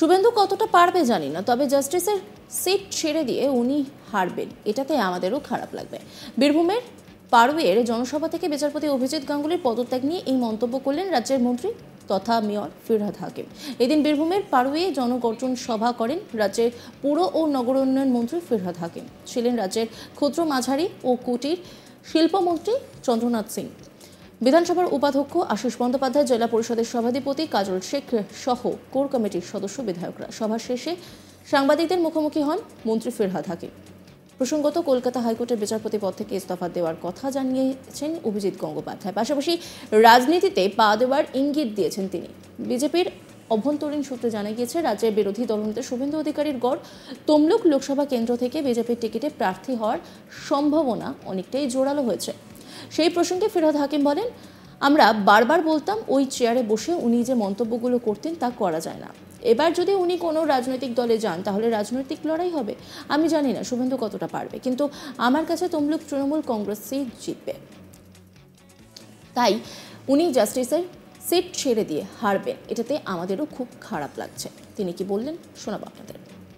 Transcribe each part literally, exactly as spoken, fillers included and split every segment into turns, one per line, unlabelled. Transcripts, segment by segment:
শুভেন্দু কতটা পারবে জানি না, তবে জাস্টিসের সিট ছেড়ে দিয়ে উনি হারবেন এটাতে আমাদেরও খারাপ লাগবে। বীরভূমের পাড়ুইয়ের জনসভা থেকে বিচারপতি অভিজিৎ গাঙ্গুলির পদত্যাগ নিয়ে এই মন্তব্য করলেন রাজ্যের মন্ত্রী তথা মেয়র ফিরহাদ হাকিম। এদিন বীরভূমের পাড়ুইয়ে জনগর্জন সভা করেন রাজ্যের পুর ও নগর উন্নয়ন মন্ত্রী ফিরহাদ হাকিম। ছিলেন রাজ্যের ক্ষুদ্র মাঝারি ও কুটির শিল্পমন্ত্রী চন্দ্রনাথ সিং, বিধানসভার উপাধ্যক্ষ আশিস বন্দ্যোপাধ্যায়, জেলা পরিষদের সভাধিপতি কাজল শেখ সহ কোর কমিটির সদস্য বিধায়করা। সভা শেষে সাংবাদিকদের মুখোমুখি হন মন্ত্রী ফিরহাদ হাকিম। প্রসঙ্গত কলকাতা হাইকোর্টের বিচারপতি পদ থেকে ইস্তফা দেওয়ার কথা জানিয়েছেন অভিজিৎ গঙ্গোপাধ্যায়। পাশাপাশি রাজনীতিতে পা দেওয়ার ইঙ্গিত দিয়েছেন তিনি। বিজেপির অভ্যন্তরীণ সূত্রে জানা গিয়েছে, রাজ্যের বিরোধী দলনেতা শুভেন্দু অধিকারীর গড় তমলুক লোকসভা কেন্দ্র থেকে বিজেপির টিকিটে প্রার্থী হওয়ার সম্ভাবনা অনেকটাই জোরালো হয়েছে। সেই প্রসঙ্গে ফিরহাদ হাকিম বলেন, আমরা বারবার বলতাম ওই চেয়ারে বসে উনি যে মন্তব্যগুলো করতেন তা করা যায় না। এবার যদি উনি কোনো রাজনৈতিক দলে যান তাহলে রাজনৈতিক লড়াই হবে। আমি জানি না শুভেন্দু কতটা পারবে, কিন্তু আমার কাছে তমলুক তৃণমূল কংগ্রেসই জিতবে। তাই উনি জাস্টিসের সিট ছেড়ে দিয়ে হারবেন এটাতে আমাদেরও খুব খারাপ লাগছে। তিনি কি বললেন শোনাবো আপনাদের।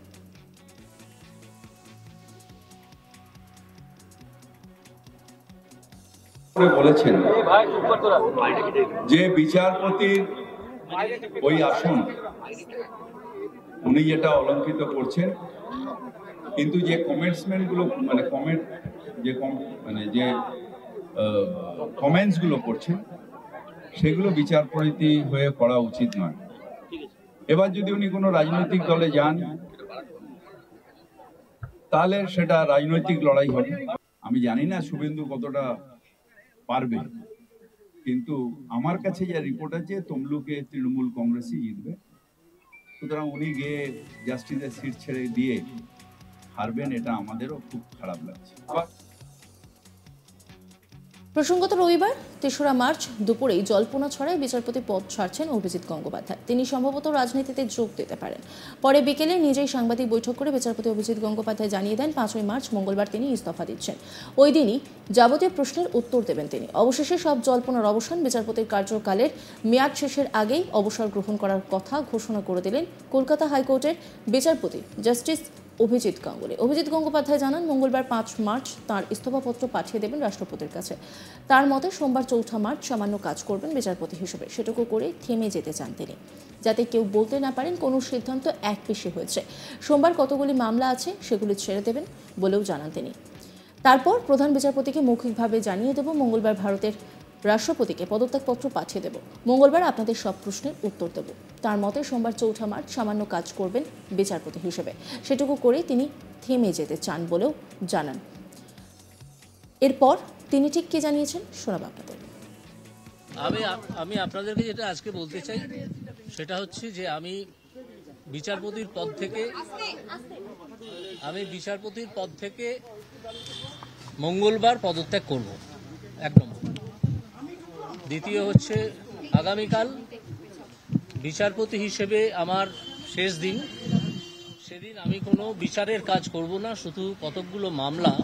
বলেছেন যে বিচারপতির ওই আসন উনি যেটা অলঙ্কিত করছেন, কিন্তু যে কমেন্টসমেন্ট গুলো মানে কমেন্ট যে মানে যে কমেন্টস গুলো করছেন সেগুলো বিচারপতি হয়ে করা উচিত নয়। এবার যদি উনি কোনো রাজনৈতিক দলে যান তাহলে সেটা রাজনৈতিক লড়াই হবে। আমি জানি না শুভেন্দু কতটা পারবে, কিন্তু আমার কাছে যে রিপোর্ট আছে তমলুকে তৃণমূল কংগ্রেসই জিতবে। সুতরাং উনি গিয়ে জাস্টিসের সিট ছেড়ে দিয়ে হারবেন এটা আমাদেরও খুব খারাপ লাগছে।
প্রসঙ্গত রবিবার তেসরা মার্চ দুপুরেই জল্পনা ছড়ায় বিচারপতি পদ ছাড়ছেন অভিজিৎ গঙ্গোপাধ্যায়। তিনি সম্ভবত রাজনীতিতে যোগ দিতে পারেন। পরে বিকেলে নিজেই সাংবাদিক বৈঠক করে বিচারপতি অভিজিৎ গঙ্গোপাধ্যায় জানিয়ে দেন পাঁচই মার্চ মঙ্গলবার তিনি ইস্তফা দিচ্ছেন। ওই দিনই যাবতীয় প্রশ্নের উত্তর দেবেন তিনি। অবশেষে সব জল্পনার অবসান, বিচারপতির কার্যকালের মেয়াদ শেষের আগেই অবসর গ্রহণ করার কথা ঘোষণা করে দিলেন কলকাতা হাইকোর্টের বিচারপতি জাস্টিস অভিজিৎ গাঙ্গুলি। অভিজিৎ গঙ্গোপাধ্যায় জানান, মঙ্গলবার পাঁচ মার্চ তাঁর ইস্তফাপত্র পাঠিয়ে দেবেন রাষ্ট্রপতির কাছে। তার মতে সোমবার চৌঠা মার্চ সামান্য কাজ করবেন বিচারপতি হিসেবে, সেটুকু করে থেমে যেতে চান তিনি, যাতে কেউ বলতে না পারেন কোনো সিদ্ধান্ত এক পেশে হয়েছে। সোমবার কতগুলি মামলা আছে সেগুলি ছেড়ে দেবেন বলেও জানান তিনি। তারপর প্রধান বিচারপতিকে মৌখিকভাবে জানিয়ে দেব, মঙ্গলবার ভারতের রাষ্ট্রপতিকে পদত্যাগপত্র পাঠিয়ে দেব, মঙ্গলবার আপনাদের সব প্রশ্নের উত্তর দেব। তার মতে সোমবার চৌঠা মার্চ সামান্য কাজ করবেন বিচারপতি হিসেবে, সেটুকু করে তিনি থেমে যেতে চান বলেও জানান। এরপর তিনি ঠিক কি জানিয়েছেন শোনাবো আপনাদের।
আমি আমি আপনাদেরকে যেটা আজকে বলতে চাই সেটা হচ্ছে যে আমি বিচারপতির পদ থেকে আমি বিচারপতির পদ থেকে মঙ্গলবার পদত্যাগ করব, এক নম্বর। দ্বিতীয় হচ্ছে আগামীকাল বিচারপতি হিসেবে আমার শেষ দিন, সেদিন আমি কোনো বিচারের কাজ করব না, শুধু কতকগুলো মামলা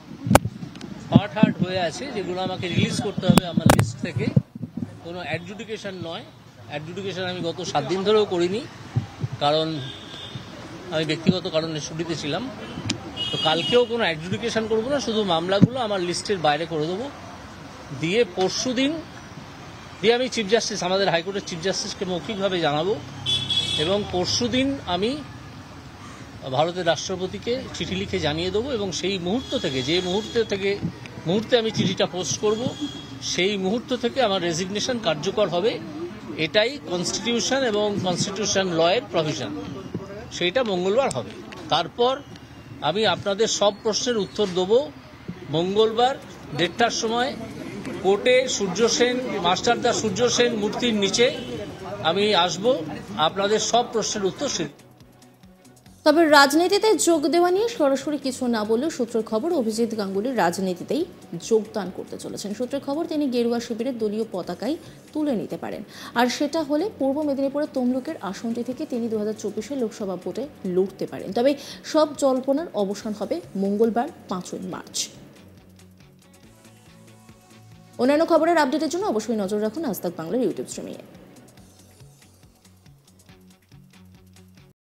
পার্ট হার্ট হয়ে আছে যেগুলো আমাকে রিলিজ করতে হবে আমার লিস্ট থেকে। কোনো অ্যাডজুডিকেশন নয়, অ্যাডজুডিকেশন আমি গত সাত দিন ধরেও করিনি, কারণ আমি ব্যক্তিগত কারণে ছুটিতে ছিলাম। তো কালকেও কোনো অ্যাডজুডিকেশন করব না, শুধু মামলাগুলো আমার লিস্টের বাইরে করে দেবো। দিয়ে পরশু দিন দিয়ে আমি চিফ জাস্টিস আমাদের হাইকোর্টের চিফ জাস্টিসকে মৌখিকভাবে জানাবো, এবং পরশু দিন আমি ভারতের রাষ্ট্রপতিকে চিঠি লিখে জানিয়ে দেবো। এবং সেই মুহূর্ত থেকে যে মুহূর্তে থেকে মুহূর্তে আমি চিঠিটা পোস্ট করব সেই মুহূর্ত থেকে আমার রেজিগনেশন কার্যকর হবে। এটাই কনস্টিটিউশন এবং কনস্টিটিউশন লয়ের প্রভিশন, সেইটা মঙ্গলবার হবে। তারপর আমি আপনাদের সব প্রশ্নের উত্তর দেবো মঙ্গলবার দেড়টার সময় কোর্টে সূর্য সেন মাস্টারদা সূর্য সেন মূর্তির নিচে আমি আসব, আপনাদের সব প্রশ্নের উত্তর।
তবে রাজনীতিতে যোগ দেওয়া নিয়ে সরাসরি কিছু না বললেও সূত্রের খবর অভিজিৎ গাঙ্গুলি রাজনীতিতেই যোগদান করতে চলেছেন। সূত্রের খবর তিনি গেরুয়া শিবিরের দলীয় পতাকাই তুলে নিতে পারেন, আর সেটা হলে পূর্ব মেদিনীপুরের তমলুকের আসনটি থেকে তিনি দু হাজার চব্বিশের লোকসভা ভোটে লড়তে পারেন। তবে সব জল্পনার অবসান হবে মঙ্গলবার পাঁচই মার্চ। অন্যান্য খবরের আপডেটের জন্য অবশ্যই নজর রাখুন আজ তাক বাংলার ইউটিউব স্ট্রিমে।